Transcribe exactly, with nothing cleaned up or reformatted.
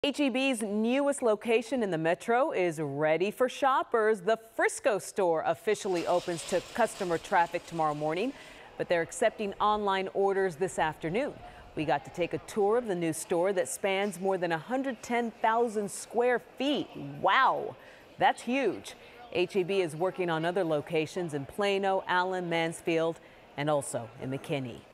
H E B's newest location in the metro is ready for shoppers. The Frisco store officially opens to customer traffic tomorrow morning, but they're accepting online orders this afternoon. We got to take a tour of the new store that spans more than one hundred ten thousand square feet. Wow, that's huge. H E B is working on other locations in Plano, Allen, Mansfield, and also in McKinney.